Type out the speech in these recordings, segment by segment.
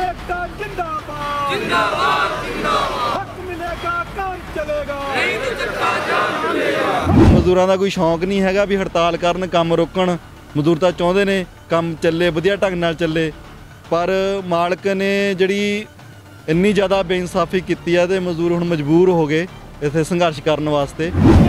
एकता जिंदाबाद जिंदाबाद जिंदाबाद। हक मिलेगा काम चलेगा नहीं तो चक्का जाम चलेगा। ਮਜ਼ਦੂਰਾਂ ਦਾ ਕੋਈ ਸ਼ੌਂਕ ਨਹੀਂ ਹੈਗਾ ਵੀ ਹੜਤਾਲ ਕਰਨ ਕੰਮ ਰੋਕਣ। ਮਜ਼ਦੂਰ ਤਾਂ ਚਾਹੁੰਦੇ ਨੇ ਕੰਮ ਚੱਲੇ ਵਧੀਆ ਢੰਗ ਨਾਲ ਚੱਲੇ, ਪਰ ਮਾਲਕ ਨੇ ਜਿਹੜੀ ਇੰਨੀ ਜ਼ਿਆਦਾ ਬੇਇਨਸਾਫੀ ਕੀਤੀ ਹੈ ਤੇ ਮਜ਼ਦੂਰ ਹੁਣ ਮਜਬੂਰ ਹੋ ਗਏ ਇੱਥੇ ਸੰਘਰਸ਼ ਕਰਨ ਵਾਸਤੇ।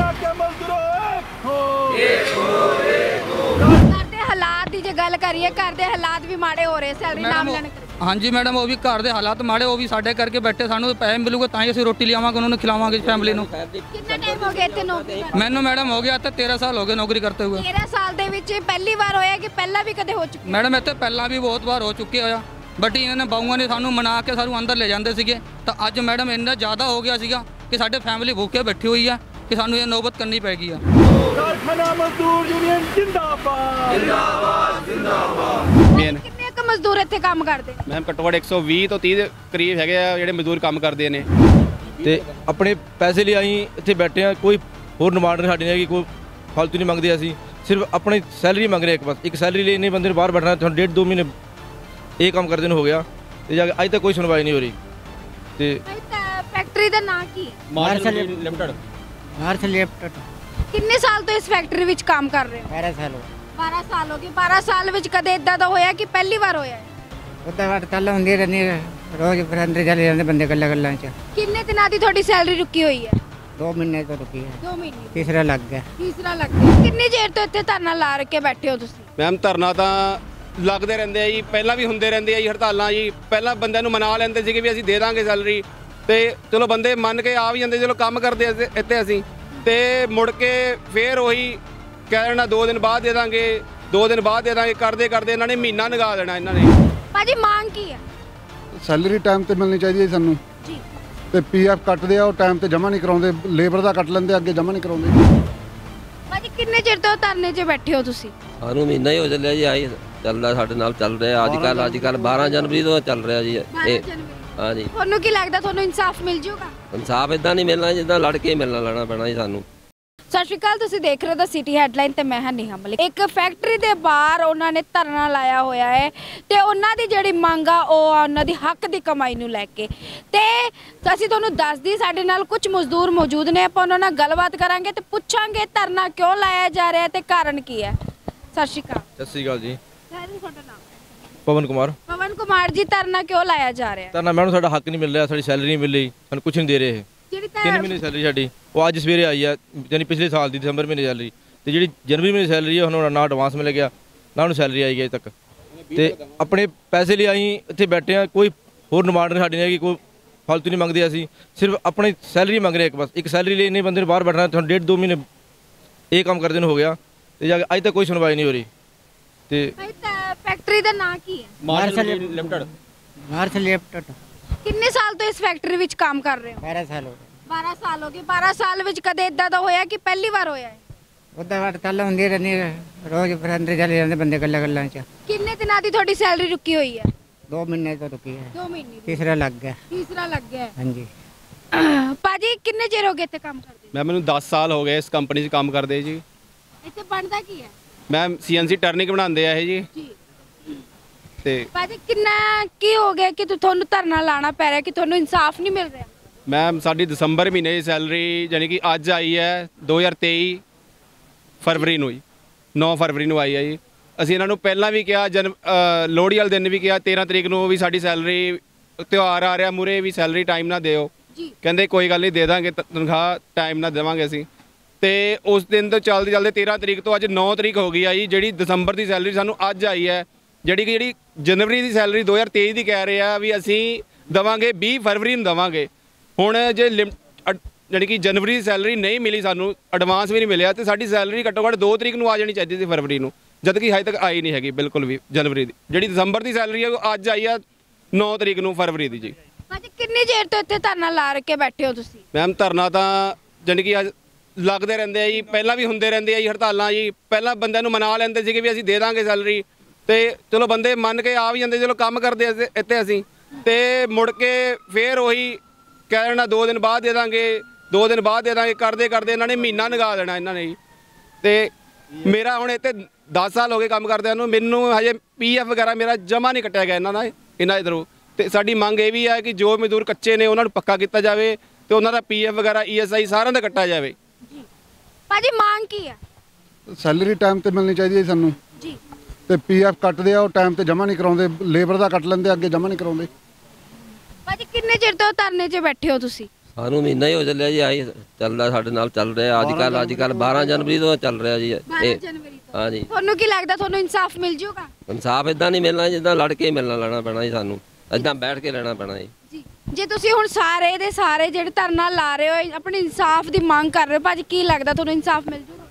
हालात की जो गल करिए घर के हालात भी माड़े हो रहे सैलरी नाम लेने। हाँ जी मैडम, वो भी घर के हालात माड़े, वो भी साढ़े करके बैठे, सानू पैसे मिलूगे तां ही असीं रोटी लियावांगे, उन्होंने खिलावांगे फैमिली नूं। कितना टाइम हो गया इत्थे नौकरी करदे? मैनू मैडम हो गया तो 13 साल हो गए नौकरी करते हुए। 13 साल दे विच पहली बार होया कि पहला भी कदे हो चुका? मैडम इत्थे पहला भी बहुत बार हो चुके होया, बट इन्होंने बाऊआं ने सानू मना के सानू अंदर ले जाते सीगे। तो अज मैडम इन्ना ज़्यादा हो गया सीगा कि साडे फैमिली भूखे बैठी हुई है कि सानू ये नौबत करनी पैगी है। कारखाना मजदूर यूनियन जिंदाबाद जिंदाबाद जिंदाबाद। कितने क मजदूर इत्थे काम करदे? मैम घट्टो घट्ट 120 ਤੋਂ 30 ਦੇ ਕਰੀਬ ਹੈਗੇ ਆ ਜਿਹੜੇ ਮਜ਼ਦੂਰ ਕੰਮ ਕਰਦੇ ਨੇ ਤੇ ਆਪਣੇ ਪੈਸੇ ਲਈ ਅਸੀਂ ਇੱਥੇ ਬੈਠੇ ਆ। ਕੋਈ ਹੋਰ ਡਿਮਾਂਡ ਨਹੀਂ ਸਾਡੀ ਨਹੀਂ ਹੈਗੀ, ਕੋਈ ਫालतू ਨਹੀਂ ਮੰਗਦੇ ਅਸੀਂ, ਸਿਰਫ ਆਪਣੀ ਸੈਲਰੀ ਮੰਗ ਰਹੇ ਇੱਕ ਬਸ। ਇੱਕ ਸੈਲਰੀ ਲਈ ਇੰਨੇ ਬੰਦੇ ਨੂੰ ਬਾਹਰ ਬੈਠਣਾ, ਤੁਹਾਨੂੰ 1.5-2 ਮਹੀਨੇ ਇਹ ਕੰਮ ਕਰਦੇ ਨੂੰ ਹੋ ਗਿਆ ਤੇ ਜਾ ਕੇ ਅੱਜ ਤੱਕ ਕੋਈ ਸੁਣਵਾਈ ਨਹੀਂ ਹੋ ਰਹੀ। ਤੇ फैक्ट्री ਦਾ ਨਾਂ ਕੀ ਹੈ? Marshall Limited. Marshall Limited. ਕਿੰਨੇ ਸਾਲ ਤੋਂ ਇਸ ਫੈਕਟਰੀ ਵਿੱਚ ਕੰਮ ਕਰ ਰਹੇ ਹੋ? 12 साल हो 12 ਸਾਲ ਹੋ ਗਏ। 12 ਸਾਲ ਵਿੱਚ ਕਦੇ ਇਦਾਂ ਦਾ ਹੋਇਆ ਕਿ ਪਹਿਲੀ ਵਾਰ ਹੋਇਆ ਹੈ? उदा हड़ताल होंदी रहनी रोज फिर अंदर चले जाते बंदे गल्ला गल्ला च। ਕਿੰਨੇ ਦਿਨਾਂ ਦੀ ਤੁਹਾਡੀ ਸੈਲਰੀ ਰੁਕੀ ਹੋਈ ਹੈ? 2 महीने तो रुकी है, 2 ਮਹੀਨੇ। तीसरा लग गया। ਤੀਸਰਾ ਲੱਗ ਗਿਆ। ਕਿੰਨੀ ਦੇਰ ਤੋਂ ਇੱਥੇ ਧਰਨਾ ਲਾ ਕੇ ਬੈਠੇ ਹੋ ਤੁਸੀਂ? ਮੈਮ ਧਰਨਾ ਤਾਂ ਲੱਗਦੇ ਰਹਿੰਦੇ ਆ ਜੀ, ਪਹਿਲਾਂ ਵੀ ਹੁੰਦੇ ਰਹਿੰਦੇ ਆ ਜੀ ਹੜਤਾਲਾਂ ਜੀ। ਪਹਿਲਾਂ ਬੰਦਿਆਂ ਨੂੰ ਮਨਾ ਲੈਂਦੇ ਸੀਗੇ ਵੀ ਅਸੀਂ ਦੇ ਦਾਂਗੇ ਸੈਲਰੀ, ਤੇ ਚਲੋ ਬੰਦੇ ਮੰਨ ਕੇ ਆ ਵੀ ਜਾਂਦੇ, ਚਲੋ ਕੰਮ ਕਰਦੇ ਇੱਥੇ ਅਸੀਂ, ਤੇ ਮੁੜ ਕੇ ਫੇਰ ਉਹੀ ਕਹਿ ਦੇਣਾ 2 ਦਿਨ ਬਾਅਦ ਦੇ ਦਾਂਗੇ, 2 ਦਿਨ ਬਾਅਦ ਦੇ ਦਾਂਗੇ, ਕਰਦੇ ਕਰਦੇ ਇਹਨਾਂ ਨੇ ਮਹੀਨਾ ਲਗਾ ਦੇਣਾ। ਇਹਨਾਂ ਨੇ ਭਾਜੀ ਮੰਗ ਕੀ ਹੈ? ਸੈਲਰੀ ਟਾਈਮ ਤੇ ਮਿਲਣੀ ਚਾਹੀਦੀ ਹੈ ਸਾਨੂੰ ਜੀ। ਤੇ ਪੀਐਫ ਕੱਟਦੇ ਆ, ਉਹ ਟਾਈਮ ਤੇ ਜਮ੍ਹਾਂ ਨਹੀਂ ਕਰਾਉਂਦੇ, ਲੇਬਰ ਦਾ ਕੱਟ ਲੈਂਦੇ, ਅੱਗੇ ਜਮ੍ਹਾਂ ਨਹੀਂ ਕਰਾਉਂਦੇ। ਭਾਜੀ ਕਿੰਨੇ ਚਿਰ ਤੋਂ ਧਰਨੇ 'ਚ ਬੈਠੇ ਹੋ ਤੁਸੀਂ? ਸਾਨੂੰ ਮਹੀਨਾ ਹੀ ਹੋ ਚੱਲਿਆ ਜੀ, ਆਹੀ ਚੱਲਦਾ ਸਾਡੇ ਨਾਲ ਚੱਲ ਰਿਹਾ ਅੱਜ ਕੱਲ 12 ਜਨਵਰੀ ਤੋਂ ਚੱਲ ਰਿਹਾ ਜੀ ਇਹ। ਹਾਂ ਜੀ। ਤੁਹਾਨੂੰ ਕੀ ਲੱਗਦਾ ਤੁਹਾਨੂੰ ਇਨਸਾਫ ਮਿਲ ਜਾਊਗਾ? ਇਨਸਾਫ ਇਦਾਂ ਨਹੀਂ ਮਿਲਣਾ ਜਿੱਦਾਂ ਲੜ ਕੇ ਮਿਲਣਾ ਲੈਣਾ ਪੈਣਾ ਜੀ ਸਾਨੂੰ। ਸਤਿ ਸ਼੍ਰੀ ਅਕਾਲ, ਤੁਸੀਂ ਦੇਖ ਰਹੇ ਹੋ ਦਾ ਸਿਟੀ ਹੈਡਲਾਈਨ ਤੇ ਮੈਂ ਹਾਂ ਨੇਹਾ ਮਲਿਕ। ਇੱਕ ਫੈਕਟਰੀ ਦੇ ਬਾਹਰ ਉਹਨਾਂ ਨੇ ਧਰਨਾ ਲਾਇਆ ਹੋਇਆ ਹੈ ਤੇ ਉਹਨਾਂ ਦੀ ਜਿਹੜੀ ਮੰਗ ਆ ਉਹ ਆ ਉਹਨਾਂ ਦੀ ਹੱਕ ਦੀ ਕਮਾਈ ਨੂੰ ਲੈ ਕੇ। ਤੇ ਅਸੀਂ ਤੁਹਾਨੂੰ ਦੱਸਦੀ ਸਾਡੇ ਨਾਲ ਕੁਝ ਮਜ਼ਦੂਰ ਮੌਜੂਦ ਨੇ, ਆਪਾਂ ਉਹਨਾਂ ਨਾਲ ਗੱਲਬਾਤ ਕਰਾਂਗੇ ਤੇ ਪੁੱਛਾਂਗੇ ਧਰਨਾ ਕਿਉਂ ਲਾਇਆ ਜਾ ਰਿਹਾ ਤੇ ਕਾਰਨ ਕੀ ਹੈ। ਸਤਿ ਸ਼੍ਰੀ ਅਕਾਲ। ਸਤਿ ਸ੍ਰੀ ਅਕਾਲ ਜੀ। ਤੁਹਾਡਾ ਨਾਮ? ਪਵਨ ਕੁਮਾਰ। ਪਵਨ ਕੁਮਾਰ ਜੀ, ਧਰਨਾ ਕਿਉਂ ਲਾਇਆ ਜਾ ਰਿਹਾ? ਤਾਂ ਨਾ ਮੈਨੂੰ ਸਾਡਾ ਹੱਕ ਨਹੀਂ ਮਿਲ ਰਿਹਾ, ਸਾਡੀ ਸੈਲਰੀ ਨਹੀਂ ਮਿਲ ਰਹੀ, ਸਾਨੂੰ ਕੁਝ ਨਹੀਂ ਦੇ ਰਹੇ। ਜਿਹੜੀ 3 ਮਹੀਨੇ ਸੈਲਰੀ ਸਾਡੀ ਉਹ ਅੱਜ ਸਵੇਰੇ ਆਈ ਹੈ, ਯਾਨੀ ਪਿਛਲੇ ਸਾਲ ਦੀ ਦਸੰਬਰ ਮਹੀਨੇ ਸੈਲਰੀ, ਤੇ ਜਿਹੜੀ ਜਨਵਰੀ ਮਹੀਨੇ ਸੈਲਰੀ ਹੈ ਹੁਣ ਨਾ ਐਡਵਾਂਸ ਮਿਲ ਗਿਆ ਨਾ ਉਹਨੂੰ ਸੈਲਰੀ ਆਈ ਗਈ ਤੱਕ। ਤੇ ਆਪਣੇ ਪੈਸੇ ਲਈ ਅਸੀਂ ਇੱਥੇ ਬੈਠੇ ਆ। ਕੋਈ ਹੋਰ ਡਿਮਾਂਡ ਨਹੀਂ ਸਾਡੀ ਨਹੀਂ ਹੈਗੀ, ਕੋਈ ਫालतू ਨਹੀਂ ਮੰਗਦੇ ਅਸੀਂ, ਸਿਰਫ ਆਪਣੀ ਸੈਲਰੀ ਮੰਗ ਰਹੇ ਇੱਕ ਬਸ। ਇੱਕ ਸੈਲਰੀ ਲਈ ਇੰਨੇ ਬੰਦੇ ਨੂੰ ਬਾਹਰ ਬੈਠਣਾ, ਤੁਹਾਨੂੰ 1.5-2 ਮਹੀਨੇ ਇਹ ਕੰਮ ਕਰਦੇ ਨੂੰ ਹੋ ਗਿਆ ਤੇ ਜਾ ਕੇ ਅੱਜ ਤੱਕ ਕੋਈ ਸੁਣਵਾਈ ਨਹੀਂ ਹੋ ਰਹੀ। ਤੇ ਫੈਕਟਰੀ ਦਾ ਨਾਂ ਕੀ ਹੈ? Marshall Limited. Marshall Limited. ਕਿੰਨੇ ਸਾਲ ਤੋਂ ਇਸ ਫੈਕਟਰੀ ਵਿੱਚ ਕੰਮ ਕਰ ਰਹੇ ਹੋ? 12 साल हो 12 ਸਾਲ ਹੋ ਗਏ। 12 ਸਾਲ ਵਿੱਚ ਕਦੇ ਇਦਾਂ ਦਾ ਹੋਇਆ ਕਿ ਪਹਿਲੀ ਵਾਰ ਹੋਇਆ ਹੈ? उदा हड़ताल होंदी रहनी रोज फिर अंदर चले जाते बंदे गल्ला गल्ला च। ਕਿੰਨੇ ਦਿਨਾਂ ਦੀ ਤੁਹਾਡੀ ਸੈਲਰੀ ਰੁਕੀ ਹੋਈ ਹੈ? 2 महीने तो रुकी है, 2 ਮਹੀਨੇ। तीसरा लग गया। ਤੀਸਰਾ ਲੱਗ ਗਿਆ। हाँ जी। ਭਾਜੀ ਕਿੰਨੇ ਚਿਰ ਹੋ ਗਏ ਇੱਥੇ ਕੰਮ ਕਰਦੇ? ਮੈਂ ਮੈਨੂੰ 10 ਸਾਲ ਹੋ ਗਏ ਇਸ ਕੰਪਨੀ 'ਚ ਕੰਮ ਕਰਦੇ ਜੀ। ਇੱਥੇ ਬਣਦਾ ਕੀ ਹੈ? ਮੈਮ ਸੀਐਨਸੀ ਟਰਨਿੰਗ ਬਣਾਉਂਦੇ ਆ ਇਹ ਜੀ। ਜੀ। ਤੇ ਭਾਜੀ ਕਿੰਨਾ ਕੀ ਹੋ ਗਿਆ ਕਿ ਤੁਹਾਨੂੰ ਧਰਨਾ ਲਾਣਾ ਪੈ ਰਿਹਾ ਕਿ ਤੁਹਾਨੂੰ ਇਨਸਾਫ ਨਹੀਂ ਮਿਲ ਰਿਹਾ? ਮੈਮ ਸਾਡੀ ਦਸੰਬਰ ਮਹੀਨੇ ਦੀ ਸੈਲਰੀ ਯਾਨੀ ਕਿ ਅੱਜ ਆਈ ਹੈ 2023 ਫਰਵਰੀ ਨੂੰ ਜੀ, 9 ਫਰਵਰੀ ਨੂੰ ਆਈ ਹੈ ਜੀ। ਅਸੀਂ ਇਹਨਾਂ ਨੂੰ ਪਹਿਲਾਂ ਵੀ ਕਿਹਾ, ਲੋਹੜੀ ਵਾਲੇ ਦਿਨ ਵੀ ਕਿਹਾ, 13 ਤਰੀਕ ਨੂੰ ਵੀ ਸਾਡੀ ਸੈਲਰੀ, ਤਿਉਹਾਰ ਆ ਰਿਹਾ ਮੂਰੇ ਵੀ ਸੈਲਰੀ ਟਾਈਮ ਨਾਲ ਦਿਓ। ਕਹਿੰਦੇ ਕੋਈ ਗੱਲ ਨਹੀਂ ਦੇ ਦਾਂਗੇ, ਤਨਖਾਹ ਟਾਈਮ ਨਾਲ ਦੇਵਾਂਗੇ ਅਸੀਂ। ਤੇ ਉਸ ਦਿਨ ਤੋਂ ਚੱਲਦੇ ਚੱਲਦੇ 13 ਤਰੀਕ ਤੋਂ ਅੱਜ 9 ਤਰੀਕ ਹੋ ਗਈ ਆ ਜੀ। ਜਿਹੜੀ ਦਸੰਬਰ ਦੀ ਸੈਲਰੀ ਸਾਨੂੰ ਅੱਜ ਆਈ ਹੈ, ਜਿਹੜੀ ਜਨਵਰੀ ਦੀ ਸੈਲਰੀ 2023 ਦੀ ਕਹਿ ਰਹੇ ਆ ਵੀ ਅਸੀਂ ਦੇਵਾਂਗੇ 20 ਫਰਵਰੀ ਨੂੰ ਦੇਵਾਂਗੇ। ਹੁਣ ਜੇ ਜਾਣੀ ਕਿ ਜਨਵਰੀ ਦੀ ਸੈਲਰੀ ਨਹੀਂ ਮਿਲੀ, ਸਾਨੂੰ ਐਡਵਾਂਸ ਵੀ ਨਹੀਂ ਮਿਲਿਆ, ਤੇ ਸਾਡੀ ਸੈਲਰੀ ਘੱਟੋ ਘੱਟ 2 ਤਰੀਕ ਨੂੰ ਆ ਜਾਣੀ ਚਾਹੀਦੀ ਸੀ ਫਰਵਰੀ ਨੂੰ, ਜਦ ਕਿ ਹਜੇ ਤੱਕ ਆਈ ਨਹੀਂ ਹੈਗੀ ਬਿਲਕੁਲ ਵੀ। ਜਨਵਰੀ ਦੀ ਜਿਹੜੀ ਦਸੰਬਰ ਦੀ ਸੈਲਰੀ ਹੈ ਉਹ ਅੱਜ ਆਈ ਆ 9 ਤਰੀਕ ਨੂੰ ਫਰਵਰੀ ਦੀ ਜੀ। ਭਾਜੀ ਕਿੰਨੀ ਦੇਰ ਤੋਂ ਇੱਥੇ ਧਰਨਾ ਲਾ ਕੇ ਬੈਠੇ ਹੋ ਤੁਸੀਂ? ਮੈਮ ਧਰਨਾ ਤਾਂ ਜਾਣੀ ਕਿ ਲੱਗਦੇ ਰਹਿੰਦੇ ਆ ਜੀ, ਪਹਿਲਾਂ ਵੀ ਹੁੰਦੇ ਰਹਿੰਦੇ ਆ ਜੀ ਹੜਤਾਲਾਂ ਜੀ। ਪਹਿਲਾਂ ਬੰਦਿਆਂ ਨੂੰ ਮਨਾ ਲੈਂਦੇ ਸੀਗੇ ਵੀ ਅਸੀਂ ਦੇ ਦਾਂਗੇ ਸੈਲਰੀ, ਤੇ ਚਲੋ ਬੰਦੇ ਮੰਨ ਕੇ ਆ ਵੀ ਜਾਂਦੇ, ਚਲੋ ਕੰਮ ਕਰਦੇ ਇੱਥੇ ਅਸੀਂ, ਤੇ ਮੁੜ ਕੇ ਫੇਰ ਉਹੀ ਕਹਿ ਦੇਣਾ 2 ਦਿਨ ਬਾਅਦ ਦੇ ਦਾਂਗੇ, 2 ਦਿਨ ਬਾਅਦ ਦੇ ਦਾਂਗੇ, ਕਰਦੇ ਕਰਦੇ ਇਹਨਾਂ ਨੇ ਮਹੀਨਾ ਲਗਾ ਦੇਣਾ ਇਹਨਾਂ ਨੇ ਜੀ। ਤੇ ਮੇਰਾ ਹੁਣ ਇੱਥੇ 10 ਸਾਲ ਹੋ ਗਏ ਕੰਮ ਕਰਦਿਆਂ ਨੂੰ, ਮੈਨੂੰ ਹਜੇ ਪੀਐਫ ਵਗੈਰਾ ਮੇਰਾ ਜਮ੍ਹਾਂ ਨਹੀਂ ਕੱਟਿਆ ਗਿਆ ਇਹਨਾਂ ਇਧਰੋਂ। ਤੇ ਸਾਡੀ ਮੰਗ ਇਹ ਵੀ ਹੈ ਕਿ ਜੋ ਮਜ਼ਦੂਰ ਕੱਚੇ ਨੇ ਉਹਨਾਂ ਨੂੰ ਪੱਕਾ ਕੀਤਾ ਜਾਵੇ ਤੇ ਉਹਨਾਂ ਦਾ ਪੀਐਫ ਵਗੈਰਾ ਈਐਸਆਈ ਸਾਰਿਆਂ ਦਾ ਕੱਟਿਆ ਜਾਵੇ। ਭਾਜੀ ਮੰਗ ਕੀ ਹੈ? ਸੈਲਰੀ ਟਾਈਮ ਤੇ ਮਿਲਣੀ ਚਾਹੀਦੀ ਹੈ ਸਾਨੂੰ ਜੀ। ਤੇ ਪੀਐਫ ਕੱਟਦੇ ਆ ਉਹ ਟਾਈਮ ਤੇ ਜਮ੍ਹਾਂ ਨਹੀਂ ਕਰਾਉਂਦੇ, ਲੇਬਰ ਦਾ ਕੱਟ ਲੈਂਦੇ ਅੱਗੇ ਜਮ੍ਹਾਂ ਨਹੀਂ ਕਰਾਉਂਦੇ। ਭਾਜੀ ਕਿੰਨੇ ਚਿਰ ਤੋਂ ਧਰਨੇ 'ਚ ਬੈਠੇ ਹੋ ਤੁਸੀਂ? ਸਾਨੂੰ ਮਹੀਨਾ ਹੀ ਹੋ ਚੱਲਿਆ ਜੀ, ਆਹੀ ਚੱਲਦਾ ਸਾਡੇ ਨਾਲ ਚੱਲ ਰਿਹਾ ਅੱਜ ਕੱਲ 12 ਜਨਵਰੀ ਤੋਂ ਚੱਲ ਰਿਹਾ ਜੀ 12 ਜਨਵਰੀ ਤੋਂ। ਹਾਂ ਜੀ। ਤੁਹਾਨੂੰ ਕੀ ਲੱਗਦਾ ਤੁਹਾਨੂੰ ਇਨਸਾਫ ਮਿਲ ਜਾਊਗਾ? ਇਨਸਾਫ ਇਦਾਂ ਨਹੀਂ ਮਿਲਣਾ ਜਿੱਦਾਂ ਲੜ ਕੇ ਲੈਣਾ ਪੈਣਾ ਜੀ, ਸਾਨੂੰ ਇਦਾਂ ਬੈਠ ਕੇ ਲੈਣਾ ਪੈਣਾ ਜੀ। ਜੀ। ਜੇ ਤੁਸੀਂ ਹੁਣ ਸਾਰੇ ਦੇ ਸਾਰੇ ਜਿਹੜੇ ਧਰਨਾ ਲਾ ਰਹੇ ਹੋ ਆਪਣੇ ਇਨਸਾਫ ਦੀ ਮੰਗ ਕਰ ਰਹੇ ਹੋ, ਭਾਜੀ ਕੀ ਲੱਗਦਾ ਤੁਹਾਨੂੰ ਇਨਸਾਫ ਮਿਲ ਜਾਊਗਾ?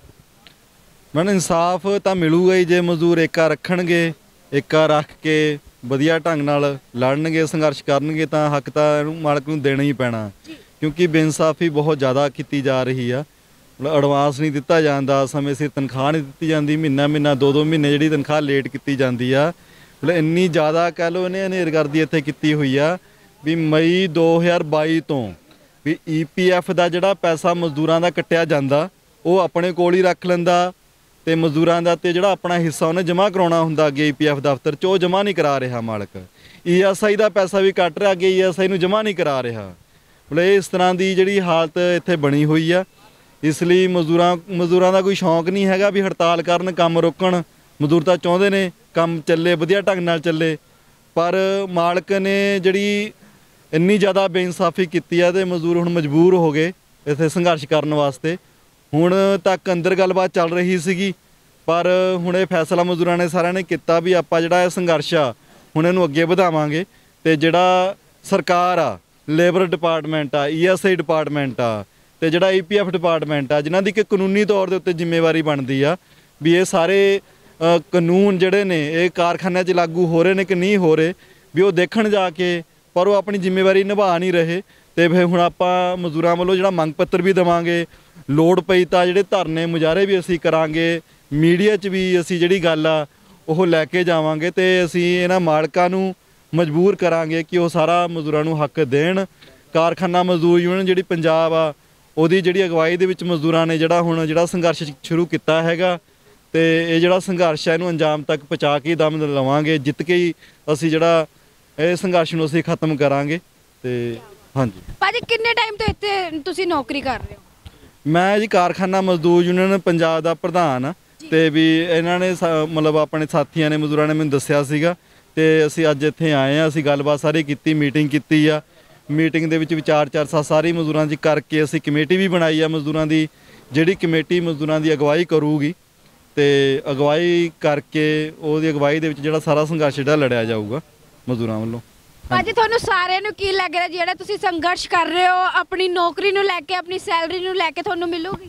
ਮੈਨੂੰ ਇਨਸਾਫ ਤਾਂ ਮਿਲੂਗਾ ਹੀ ਜੇ ਮਜ਼ਦੂਰ ਏਕਾ ਰੱਖਣਗੇ, ਏਕਾ ਰੱਖ ਕੇ ਵਧੀਆ ਢੰਗ ਨਾਲ ਲੜਨਗੇ, ਸੰਘਰਸ਼ ਕਰਨਗੇ ਤਾਂ ਹੱਕ ਤਾਂ ਇਹਨੂੰ ਮਾਲਕ ਨੂੰ ਦੇਣਾ ਹੀ ਪੈਣਾ। ਕਿਉਂਕਿ ਬੇਇਨਸਾਫੀ ਬਹੁਤ ਜ਼ਿਆਦਾ ਕੀਤੀ ਜਾ ਰਹੀ ਆ। ਐਡਵਾਂਸ ਨਹੀਂ ਦਿੱਤਾ ਜਾਂਦਾ, ਸਮੇਂ ਸਿਰ ਤਨਖਾਹ ਨਹੀਂ ਦਿੱਤੀ ਜਾਂਦੀ, ਮਹੀਨਾ 2-2 ਮਹੀਨੇ ਜਿਹੜੀ ਤਨਖਾਹ ਲੇਟ ਕੀਤੀ ਜਾਂਦੀ ਆ। ਮਤਲਬ ਇੰਨੀ ਜ਼ਿਆਦਾ ਕਹਿ ਲਓ ਇਹਨੇ ਹਨੇਰਗਰਦੀ ਇੱਥੇ ਕੀਤੀ ਹੋਈ ਆ ਵੀ ਮਈ 2022 ਤੋਂ ਵੀ ਈਪੀਐਫ ਦਾ ਜਿਹੜਾ ਪੈਸਾ ਮਜ਼ਦੂਰਾਂ ਦਾ ਕੱਟਿਆ ਜਾਂਦਾ ਉਹ ਆਪਣੇ ਕੋਲ ਹੀ ਰੱਖ ਲੈਂਦਾ ਤੇ ਮਜ਼ਦੂਰਾਂ ਦਾ ਤੇ ਜਿਹੜਾ ਆਪਣਾ ਹਿੱਸਾ ਉਹਨੇ ਜਮ੍ਹਾਂ ਕਰਾਉਣਾ ਹੁੰਦਾ ਅੱਗੇ ਈਪੀਐਫ ਦਫ਼ਤਰ 'ਚ ਉਹ ਜਮ੍ਹਾਂ ਨਹੀਂ ਕਰਾ ਰਿਹਾ ਮਾਲਕ। ਈਐਸਆਈ ਦਾ ਪੈਸਾ ਵੀ ਕੱਟ ਰਿਹਾ, ਅੱਗੇ ਈਐਸਆਈ ਨੂੰ ਜਮ੍ਹਾਂ ਨਹੀਂ ਕਰਾ ਰਿਹਾ। ਮਤਲਬ ਇਸ ਤਰ੍ਹਾਂ ਦੀ ਜਿਹੜੀ ਹਾਲਤ ਇੱਥੇ ਬਣੀ ਹੋਈ ਆ। ਇਸ ਲਈ ਮਜ਼ਦੂਰਾਂ ਦਾ ਕੋਈ ਸ਼ੌਂਕ ਨਹੀਂ ਹੈਗਾ ਵੀ ਹੜਤਾਲ ਕਰਨ, ਕੰਮ ਰੋਕਣ। ਮਜ਼ਦੂਰ ਤਾਂ ਚਾਹੁੰਦੇ ਨੇ ਕੰਮ ਚੱਲੇ, ਵਧੀਆ ਢੰਗ ਨਾਲ ਚੱਲੇ, ਪਰ ਮਾਲਕ ਨੇ ਜਿਹੜੀ ਇੰਨੀ ਜ਼ਿਆਦਾ ਬੇਇਨਸਾਫੀ ਕੀਤੀ ਆ ਤੇ ਮਜ਼ਦੂਰ ਹੁਣ ਮਜਬੂਰ ਹੋ ਗਏ ਇੱਥੇ ਸੰਘਰਸ਼ ਕਰਨ ਵਾਸਤੇ। ਹੁਣ ਤੱਕ ਅੰਦਰ ਗੱਲਬਾਤ ਚੱਲ ਰਹੀ ਸੀਗੀ ਪਰ ਹੁਣ ਇਹ ਫੈਸਲਾ ਮਜ਼ਦੂਰਾਂ ਨੇ ਸਾਰਿਆਂ ਨੇ ਕੀਤਾ ਵੀ ਆਪਾਂ ਜਿਹੜਾ ਇਹ ਸੰਘਰਸ਼ ਆ ਹੁਣ ਇਹਨੂੰ ਅੱਗੇ ਵਧਾਵਾਂਗੇ ਤੇ ਜਿਹੜਾ ਸਰਕਾਰ ਆ, ਲੇਬਰ ਡਿਪਾਰਟਮੈਂਟ ਆ, ਈਐਸਆਈ ਡਿਪਾਰਟਮੈਂਟ ਆ ਤੇ ਜਿਹੜਾ ਈਪੀਐਫ ਡਿਪਾਰਟਮੈਂਟ ਆ, ਜਿਨ੍ਹਾਂ ਦੀ ਕਿ ਕਾਨੂੰਨੀ ਤੌਰ ਦੇ ਉੱਤੇ ਜ਼ਿੰਮੇਵਾਰੀ ਬਣਦੀ ਆ ਵੀ ਇਹ ਸਾਰੇ ਕਾਨੂੰਨ ਜਿਹੜੇ ਨੇ ਇਹ ਕਾਰਖਾਨਿਆਂ 'ਚ ਲਾਗੂ ਹੋ ਰਹੇ ਨੇ ਕਿ ਨਹੀਂ ਹੋ ਰਹੇ, ਵੀ ਉਹ ਦੇਖਣ ਜਾ ਕੇ, ਪਰ ਉਹ ਆਪਣੀ ਜ਼ਿੰਮੇਵਾਰੀ ਨਿਭਾ ਨਹੀਂ ਰਹੇ। ਤੇ ਫਿਰ ਹੁਣ ਆਪਾਂ ਮਜ਼ਦੂਰਾਂ ਵੱਲੋਂ ਜਿਹੜਾ ਮੰਗ ਪੱਤਰ ਵੀ ਦੇਵਾਂਗੇ, ਲੋੜ ਪਈ ਤਾਂ ਜਿਹੜੇ ਧਰਨੇ ਮੁਜ਼ਾਹਰੇ ਵੀ ਅਸੀਂ ਕਰਾਂਗੇ, ਮੀਡੀਆ 'ਚ ਵੀ ਅਸੀਂ ਜਿਹੜੀ ਗੱਲ ਆ ਉਹ ਲੈ ਕੇ ਜਾਵਾਂਗੇ ਤੇ ਅਸੀਂ ਇਹਨਾਂ ਮਾਲਕਾਂ ਨੂੰ ਮਜਬੂਰ ਕਰਾਂਗੇ ਕਿ ਉਹ ਸਾਰਾ ਮਜ਼ਦੂਰਾਂ ਨੂੰ ਹੱਕ ਦੇਣ। ਕਾਰਖਾਨਾ ਮਜ਼ਦੂਰ ਯੂਨੀਅਨ ਜਿਹੜੀ ਪੰਜਾਬ ਆ ਉਹਦੀ ਜਿਹੜੀ ਅਗਵਾਈ ਦੇ ਵਿੱਚ ਮਜ਼ਦੂਰਾਂ ਨੇ ਜਿਹੜਾ ਸੰਘਰਸ਼ ਸ਼ੁਰੂ ਕੀਤਾ ਹੈਗਾ ਤੇ ਇਹ ਜਿਹੜਾ ਸੰਘਰਸ਼ ਹੈ ਇਹਨੂੰ ਅੰਜਾਮ ਤੱਕ ਪਹੁੰਚਾ ਕੇ ਦਮ ਲਵਾਂਗੇ, ਜਿੱਤ ਕੇ ਹੀ ਅਸੀਂ ਜਿਹੜਾ ਇਹ ਸੰਘਰਸ਼ ਨੂੰ ਅਸੀਂ ਖਤਮ ਕਰਾਂਗੇ। ਤੇ ਹਾਂਜੀ ਭਾਜੀ ਕਿੰਨੇ ਟਾਈਮ ਤੋਂ ਇੱਥੇ ਤੁਸੀਂ ਨੌਕਰੀ ਕਰ ਰਹੇ ਹੋ? ਮੈਂ ਜੀ ਕਾਰਖਾਨਾ ਮਜ਼ਦੂਰ ਯੂਨੀਅਨ ਪੰਜਾਬ ਦਾ ਪ੍ਰਧਾਨ ਆ ਤੇ ਵੀ ਇਹਨਾਂ ਨੇ ਮਤਲਬ ਆਪਣੇ ਸਾਥੀਆਂ ਨੇ, ਮਜ਼ਦੂਰਾਂ ਨੇ ਮੈਨੂੰ ਦੱਸਿਆ ਸੀਗਾ ਤੇ ਅਸੀਂ ਅੱਜ ਇੱਥੇ ਆਏ ਆ। ਅਸੀਂ ਗੱਲਬਾਤ ਸਾਰੀ ਕੀਤੀ, ਮੀਟਿੰਗ ਕੀਤੀ ਆ। ਮੀਟਿੰਗ ਦੇ ਵਿੱਚ ਵਿਚਾਰ ਚਰਚਾ ਸਾਰੀ ਮਜ਼ਦੂਰਾਂ ਦੀ ਕਰਕੇ ਅਸੀਂ ਕਮੇਟੀ ਵੀ ਬਣਾਈ ਆ ਮਜ਼ਦੂਰਾਂ ਦੀ, ਜਿਹੜੀ ਕਮੇਟੀ ਮਜ਼ਦੂਰਾਂ ਦੀ ਅਗਵਾਈ ਕਰੂਗੀ ਤੇ ਅਗਵਾਈ ਕਰਕੇ ਉਹਦੀ ਅਗਵਾਈ ਦੇ ਵਿੱਚ ਜਿਹੜਾ ਸਾਰਾ ਸੰਘਰਸ਼ ਜਿਹੜਾ ਲੜਿਆ ਜਾਊਗਾ ਮਜ਼ਦੂਰਾਂ ਵੱਲੋਂ। ਭਾਜੀ ਤੁਹਾਨੂੰ ਸਾਰਿਆਂ ਨੂੰ ਕੀ ਲੱਗ ਰਿਹਾ ਜਿਹੜਾ ਤੁਸੀਂ ਸੰਘਰਸ਼ ਕਰ ਰਹੇ ਹੋ ਆਪਣੀ ਨੌਕਰੀ ਨੂੰ ਲੈ ਕੇ, ਆਪਣੀ ਸੈਲਰੀ ਨੂੰ ਲੈ ਕੇ ਤੁਹਾਨੂੰ ਮਿਲੂਗੀ?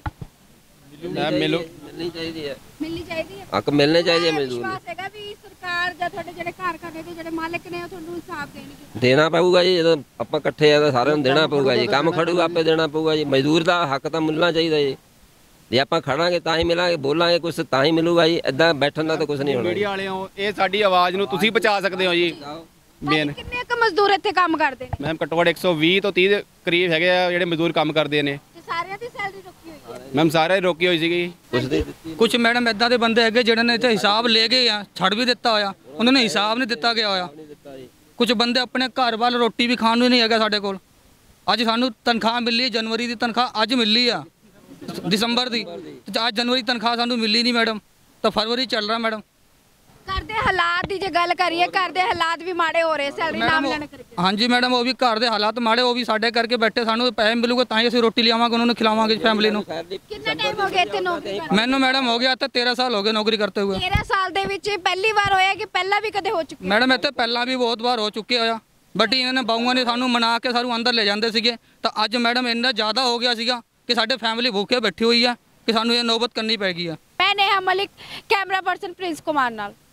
ਮਿਲਣੀ ਚਾਹੀਦੀ ਹੈ, ਮਿਲਣੀ ਚਾਹੀਦੀ ਹੈ, ਹੱਕ ਮਿਲਣੇ ਚਾਹੀਦੇ ਮਜ਼ਦੂਰ ਨੂੰ। ਵਿਸ਼ਵਾਸ ਹੈਗਾ ਵੀ ਸਰਕਾਰ ਜਾਂ ਤੁਹਾਡੇ ਜਿਹੜੇ ਕਾਰਖਾਨੇ ਦੇ ਜਿਹੜੇ ਮਾਲਕ ਨੇ ਉਹ ਤੁਹਾਨੂੰ ਇਨਸਾਫ ਦੇਣਗੇ? ਦੇਣਾ ਪਊਗਾ ਜੀ, ਜਦੋਂ ਆਪਾਂ ਇਕੱਠੇ ਆ ਤਾਂ ਸਾਰਿਆਂ ਨੂੰ ਦੇਣਾ ਪਊਗਾ ਜੀ। ਕੰਮ ਖੜੂਗਾ ਆਪੇ ਦੇਣਾ ਪਊਗਾ ਜੀ। ਮਜ਼ਦੂਰ ਦਾ ਹੱਕ ਤਾਂ ਮਿਲਣਾ ਚਾਹੀਦਾ ਜੀ। ਜੇ ਆਪਾਂ ਖੜਾਂਗੇ ਤਾਂ ਹੀ ਮਿਲਾਂਗੇ, ਬੋਲਾਂਗੇ ਕੁਛ ਤਾਂ ਹੀ ਮਿਲੂਗਾ ਜੀ। ਇਦਾਂ ਬੈਠਣ ਨਾਲ ਤਾਂ ਕੁਛ ਨਹੀਂ ਹੋਣਾ। ਮੀਡੀਆ ਵਾਲਿਓ ਇਹ ਸਾਡੀ ਆਵਾਜ਼ ਨੂੰ ਤੁਸੀਂ ਪਹੁੰਚਾ ਸਕਦੇ ਹੋ ਜੀ। ਮੇਨ ਕਿੰਨੇ ਕੁ ਮਜ਼ਦੂਰ ਇੱਥੇ ਕੰਮ ਕਰਦੇ ਨੇ? ਮੈਮ ਘੱਟੋ ਘੱਟ 120 ਤੋਂ 30 ਦੇ ਕਰੀਬ ਹੈਗੇ ਆ ਜਿਹੜੇ ਮਜ਼ਦੂਰ ਕੰਮ ਕਰਦੇ ਨੇ। ਤੇ ਸਾਰਿਆਂ ਦੀ ਸੈਲਰੀ ਰੁਕੀ ਹੋਈ ਹੈ? ਮੈਮ ਸਾਰੇ ਰੋਕੀ ਹੋਈ ਸੀਗੀ। ਕੁਝ ਮੈਡਮ ਇਦਾਂ ਦੇ ਬੰਦੇ ਹੈਗੇ ਜਿਹੜੇ ਨੇ ਇੱਥੇ ਹਿਸਾਬ ਲੈ ਗਏ ਆ, ਛੱਡ ਵੀ ਦਿੱਤਾ ਹੋਇਆ, ਉਹਨਾਂ ਨੇ ਹਿਸਾਬ ਨਹੀਂ ਦਿੱਤਾ ਗਿਆ ਹੋਇਆ। ਕੁਝ ਬੰਦੇ ਆਪਣੇ ਘਰ ਵੱਲ ਰੋਟੀ ਵੀ ਖਾਣ ਨੂੰ ਨਹੀਂ ਹੈਗਾ ਸਾਡੇ ਕੋਲ। ਅੱਜ ਸਾਨੂੰ ਤਨਖਾਹ ਮਿਲੀ, ਜਨਵਰੀ ਦੀ ਤਨਖਾਹ ਅੱਜ ਮਿਲੀ ਆ, ਦਸੰਬਰ ਦੀ। ਅੱਜ ਜਨਵਰੀ ਤਨਖਾਹ ਸਾਨੂੰ ਮਿਲੀ ਨਹੀਂ ਮੈਡਮ, ਤਾਂ ਫਰਵਰੀ ਚੱਲ ਰਿਹਾ ਮੈਡਮ। ਘਰ ਦੇ ਹਾਲਾਤ ਦੀ ਜੇ ਗੱਲ ਕਰੀਏ, ਘਰ ਦੇ ਹਾਲਾਤ ਵੀ ਮਾੜੇ ਹੋ ਰਹੇ ਸੈਲਰੀ ਨਾ ਮਿਲਣ ਕਰਕੇ। ਹਾਂਜੀ ਮੈਡਮ, ਉਹ ਵੀ ਘਰ ਦੇ ਹਾਲਾਤ ਮਾੜੇ, ਉਹ ਵੀ ਸਾਡੇ ਕਰਕੇ ਬੈਠੇ। ਸਾਨੂੰ ਪੈਸੇ ਮਿਲੂਗੇ ਤਾਂ ਹੀ ਅਸੀਂ ਰੋਟੀ ਲਿਆਵਾਂਗੇ, ਉਹਨਾਂ ਨੂੰ ਖਿਲਾਵਾਂਗੇ ਫੈਮਿਲੀ ਨੂੰ। ਕਿੰਨਾ ਟਾਈਮ ਹੋ ਗਿਆ ਇੱਥੇ ਨੌਕਰੀ ਕਰਦੇ? ਮੈਨੂੰ ਮੈਡਮ ਹੋ ਗਿਆ ਤਾਂ 13 ਸਾਲ ਹੋ ਗਏ ਨੌਕਰੀ ਕਰਤੇ ਹੋਏ। 13 ਸਾਲ ਦੇ ਵਿੱਚ ਪਹਿਲੀ ਵਾਰ ਹੋਇਆ ਕਿ ਪਹਿਲਾਂ ਵੀ ਕਦੇ ਹੋ ਚੁੱਕੀ? ਮੈਡਮ ਇੱਥੇ ਪਹਿਲਾਂ ਵੀ ਬਹੁਤ ਵਾਰ ਹੋ ਚੁੱਕੇ ਹੋਇਆ, ਬਟ ਇਹਨਾਂ ਨੇ ਬਾਊਆਂ ਨੇ ਸਾਨੂੰ ਮਨਾ ਕੇ ਸਾਨੂੰ ਅੰਦਰ ਲੈ ਜਾਂਦੇ ਸੀਗੇ। ਤਾਂ ਅੱਜ ਮੈਡਮ ਇੰਨਾ ਜ਼ਿਆਦਾ ਹੋ ਗਿਆ ਸੀਗਾ ਕਿ ਸਾਡੇ ਫੈਮਿਲੀ ਭੁੱਖੇ ਬੈਠੀ ਹੋਈ ਆ ਕਿ ਸਾਨੂੰ ਇਹ ਨੌਬਤ ਕਰਨੀ ਪੈ ਗਈ ਆ। ਮੈਂ ਨੇਹਾ ਮਲਿਕ, ਕੈਮਰਾ ਪਰਸਨ ਪ੍ਰਿੰਸ ਕੁਮਾਰ ਨਾਲ।